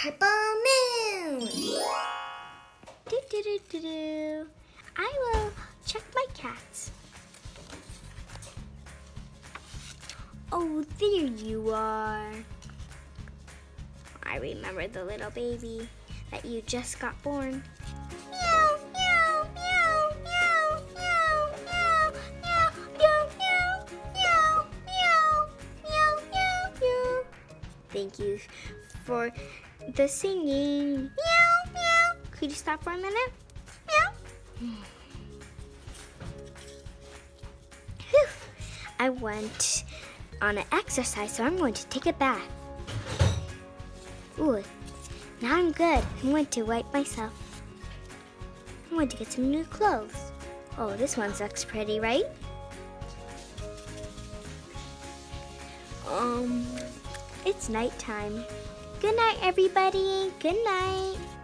Purple moon. Do, do, do, do, do. I will check my cats. Oh, there you are. I remember the little baby that you just got born. Meow, meow, meow, meow, meow, meow, meow, meow, meow, meow, meow, meow, meow. Thank you for the singing. Meow, meow. Could you stop for a minute? Meow. Whew. I went on an exercise, so I'm going to take a bath. Ooh, now I'm good. I'm going to wipe myself. I'm going to get some new clothes. Oh, this one looks pretty, right? It's nighttime. Good night, everybody. Good night.